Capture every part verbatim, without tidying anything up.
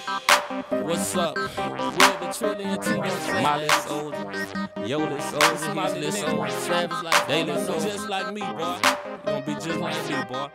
What's up? We're the trillion T V. My list old, yo list old, my list old, savage like they list old. Just like me, boy. You gonna be just like me, boy.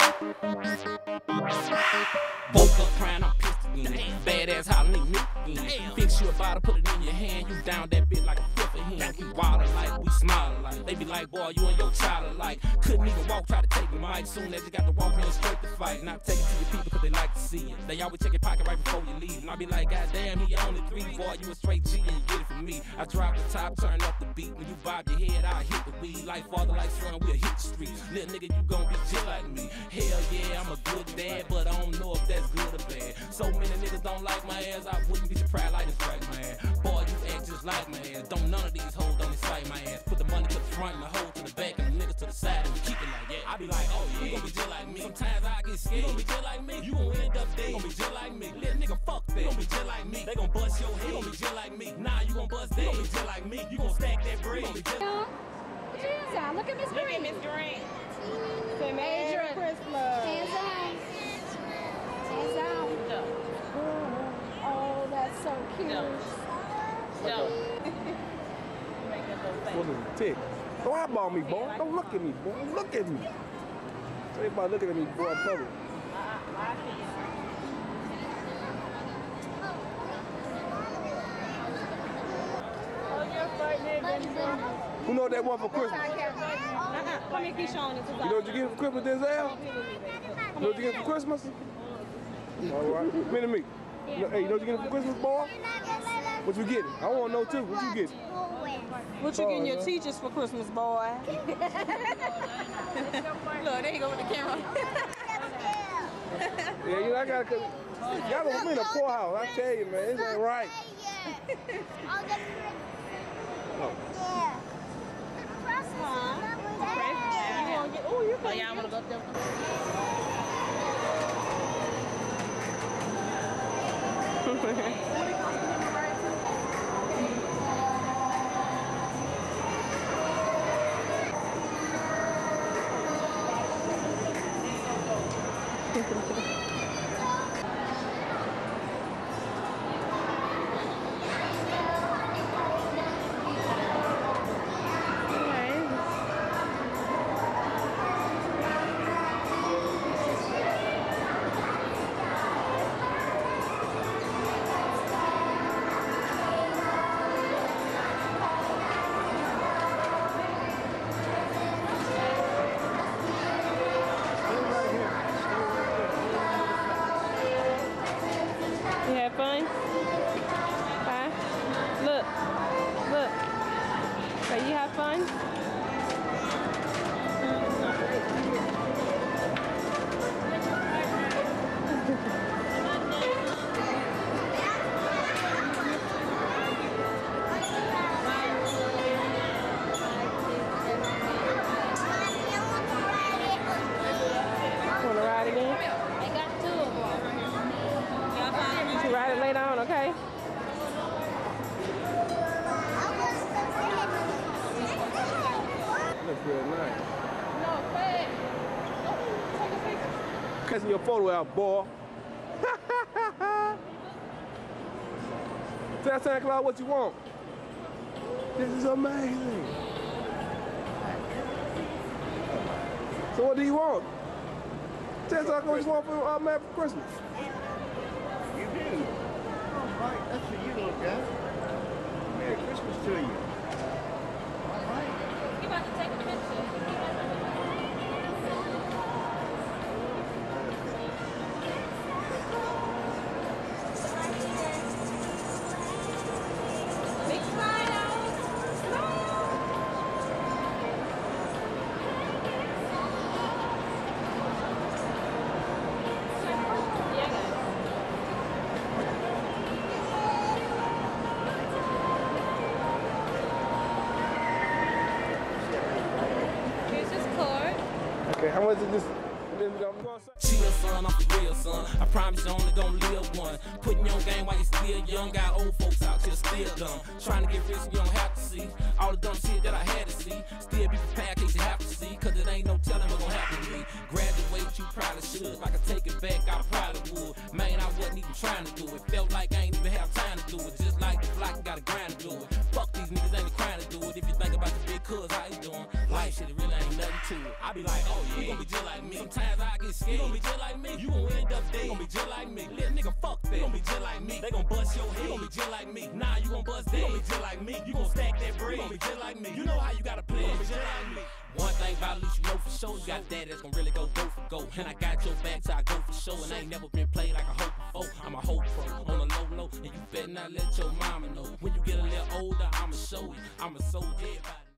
Woke up crying, I'm pissed again. Badass hollering again. Fix you a bottle, put it in your hand. You down that bit like a fifth of him. We wild alike, we smile alike. They be like, boy, you and your child alike. Couldn't even walk, try to take the mic. Soon as you got to walk in straight to fight. Not take it to your people because they like to see it. They always check your pocket right before you leave. And I be like, God damn, he only three, boy, you a straight G and you get it from me. I drop the top, turn up the beat. When you bob your head, I'll hit the weed. Like father, like son, we'll hit the street. Little nigga, you gon' be just like me. Hell yeah, I'm a good dad, but I don't know if that's good or bad. So many niggas don't like my ass, I wouldn't be surprised like this right, man. Boy, you act just like my ass. Don't none of these hoes don't excite my ass. Put the money to the front and the hoe to the back and the niggas to the side and we keep it like that. I be like, oh yeah, you gon' be just like me. Sometimes I get scared. You gon' be just like me. You gon' end up dead. You gon' be just like me. Little nigga, fuck that. You gon' be just like me. They gon' bust your head. You gon' be just like me. Nah, you gon' bust that. You gon' be just like me. You gon' stack that bread. You gon' be just like me. Look at Miss Green. Look at Miss Green. Say Merry Christmas. Hands down. Hands down. No. Oh, that's so cute. No. No. Make that little face. What is it? Tick. Don't eyeball me, boy. Don't look at me, boy. Don't look at me. Everybody looking at me, boy, in public. Who know what they want for Christmas? Uh-uh. Come here, Keyshawn. You know what you get for Christmas, Denzel? You know what you get for Christmas? All right. Minute me. Hey, you know what you get for Christmas, boy? What you getting? I want to know too. What you getting? What you getting your teachers for Christmas, boy? Look, there you go with the camera. Yeah, you know, I got to. Y'all gonna be in a poorhouse. I tell you, man, this ain't right. Oh. Oh, you oh, yeah, I'm gonna go up there. Fun? Huh? Look. Look. So you have fun? Want to ride again? Ride it later on, okay? Looks real nice. No, fast. Take a picture. Catching your photo out, boy. Tell Santa Claus what you want. This is amazing. So what do you want? Tell Santa Claus what you want for, uh, man, for Christmas. You do. All right, that's what you look at. Merry Christmas to you. All right. You about to take a picture. Big smile. Okay, how much is this? Chill, son, I'm for real, son. I promise you only gonna live one. Putting your game while you still young. Got old folks out here still dumb. Trying to get rich, you don't have to see. All the dumb shit that I had to see. Still be prepared in case you have to see. Cause it ain't no telling what's gonna happen to me. Graduate, you probably should. If I could take it back, I probably would. Man, I wasn't even trying to do it. Felt like I ain't even have time to do it. Just like the flock, got a grind to do it. Fuck these niggas, ain't a crime to do it. If you think about the big cuz, how you doing? Life shit, it really ain't nothing to it. I be like, oh yeah, you gon' be just like me. Sometimes I get scared. You gon' be just like me. You gon' end up dead. You gon' be just like me. Little nigga, fuck that. You gon' be just like me. They gon' bust your head. You gon' be just like me. Nah, you gon' bust that. You gon' be just like me. You gon' stack that bread. You gon' be just like me. You know how you gotta play. You gon' be just like me. One thing about at least you know for sure, you got that that's gon' really go go for go. And I got your back so I go for sure. And I ain't never been played like a hoe before. I'm a hoe pro on a low low. And you better not let your mama know. When you get a little older, I'ma show you. I'ma show everybody.